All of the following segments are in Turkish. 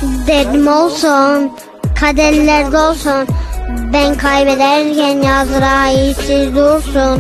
Dedim olsun, kaderlerde olsun. Ben kaybederken Azrail'siz dursun.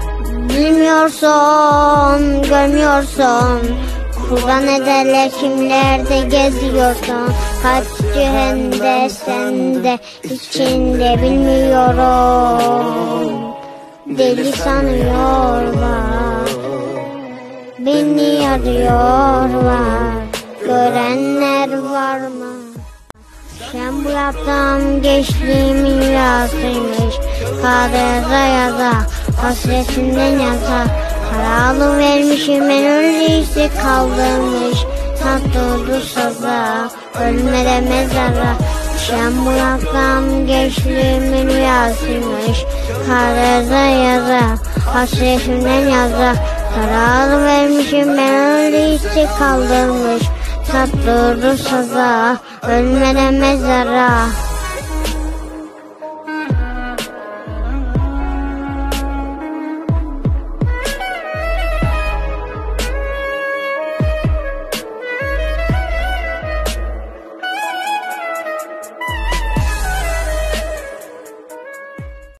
Bilmiyorsun, görmüyorsun. Kurban ederler kimlerde geziyorsun. Kaç cihende sende içinde bilmiyorum. Deli sanıyorlar, beni arıyorlar. Görenler var mı? Sen bu yaptığım gençliğimin rüyasıymış. Kadere yaza, hasretinden yaza. Karalı vermişim ben öyleyse kaldırmış. Tatlı saza, ölmeden mezara. Sen bu yaptığım gençliğimin rüyasıymış. Kadere yaza, hasretinden yaza. Karalı vermişim ben öyleyse kaldırmış. Tatlı saza, ölmeden mezara.